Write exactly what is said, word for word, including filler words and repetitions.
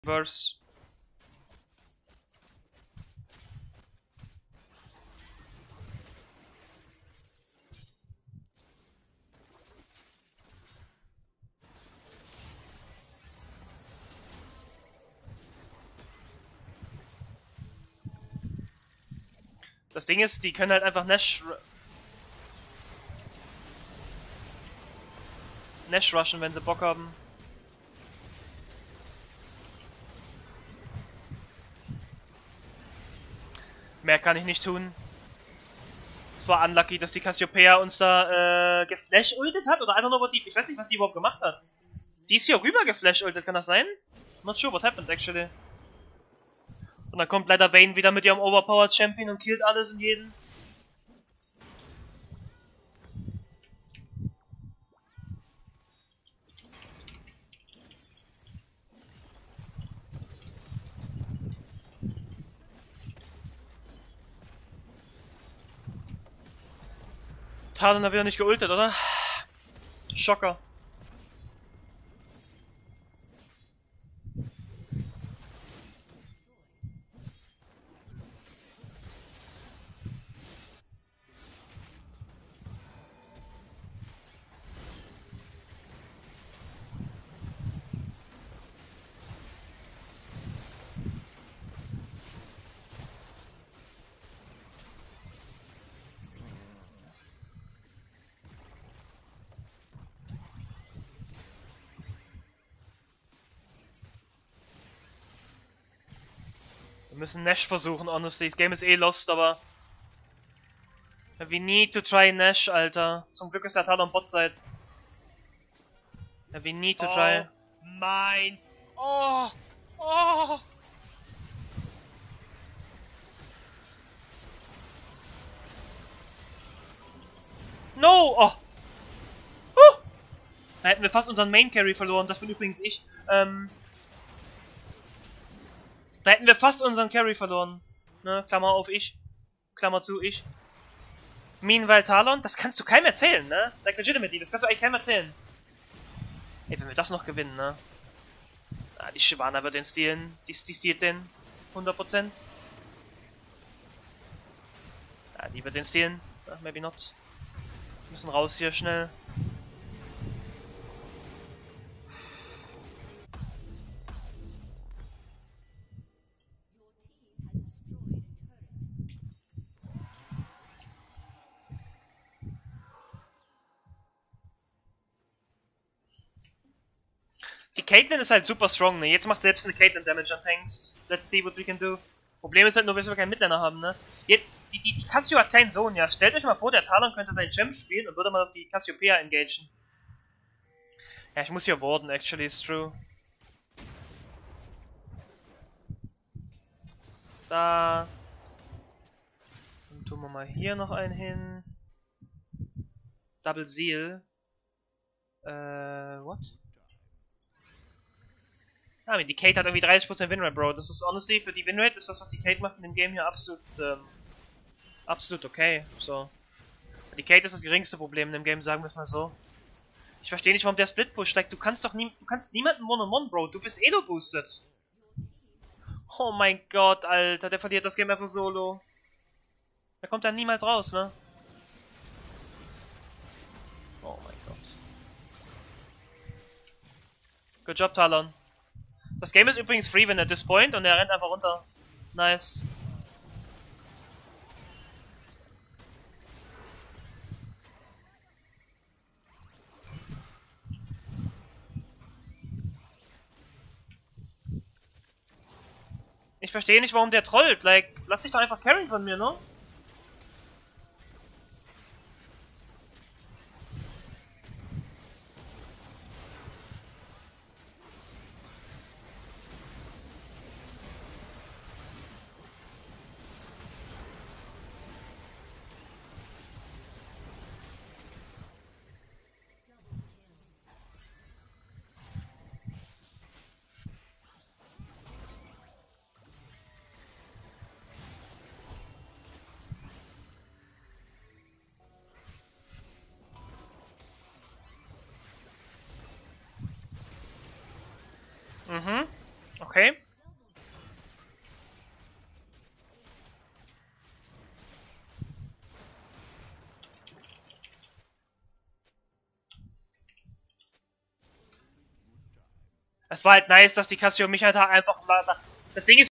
Verse. Das Ding ist, die können halt einfach Nash... Nash rushen, wenn sie Bock haben. Mehr kann ich nicht tun. Es war unlucky, dass die Cassiopeia uns da äh, geflash-ultet hat, oder einfach nur, die, ich weiß nicht, was die überhaupt gemacht hat. Die ist hier rüber geflash-ultet, kann das sein? Not sure what happened, actually. Und dann kommt leider Vayne wieder mit ihrem Overpowered Champion und killt alles und jeden. Talon hat wieder nicht geultet, oder? Schocker. Wir müssen Nash versuchen, honestly. Das Game ist eh lost, aber... We need to try Nash, Alter. Zum Glück ist der Talon Bot-Side. We need to try. Oh mein... Oh! Oh! No! Oh! Huh! Da hätten wir fast unseren Main Carry verloren. Das bin übrigens ich. Ähm... Da hätten wir fast unseren Carry verloren. Ne? Klammer auf ich. Klammer zu ich. Meanwhile Talon, das kannst du keinem erzählen, ne? Like legitimately, das kannst du eigentlich keinem erzählen. Ey, wenn wir das noch gewinnen, ne? Ah, die Shyvana wird den stehlen. Die, die steht den. hundert Prozent. Ah, die wird den stehlen. Ah, maybe not. Wir müssen raus hier, schnell. Die Caitlyn ist halt super strong, ne? Jetzt macht selbst eine Caitlyn Damage an Tanks. Let's see what we can do. Problem ist halt nur, dass wir keinen Midlaner haben, ne? Jetzt, die, die, die Cassio hat keinen Sohn, ja. Stellt euch mal vor, der Talon könnte seinen Champ spielen und würde mal auf die Cassiopeia engagen. Ja, ich muss hier warden, actually, it's true. Da. Dann tun wir mal hier noch einen hin. Double Seal. Äh, what? I mean, die Kate hat irgendwie dreißig Prozent Winrate, Bro. Das ist honestly, für die Winrate ist das, was die Kate macht in dem Game hier absolut, ähm, absolut okay. So. Die Kate ist das geringste Problem in dem Game, sagen wir es mal so. Ich verstehe nicht, warum der Split Push steigt. Du kannst doch nie, du kannst niemanden One-on-One, Bro. Du bist Elo boosted. Oh mein Gott, Alter, der verliert das Game einfach solo. Der kommt dann niemals raus, ne? Oh mein Gott. Good job, Talon. Das Game ist übrigens free, wenn er dispoint und er rennt einfach runter. Nice. Ich verstehe nicht, warum der trollt. Like, lass dich doch einfach carryen von mir, ne? Okay. Es war halt nice, dass die Cassio mich halt einfach... Das Ding ist,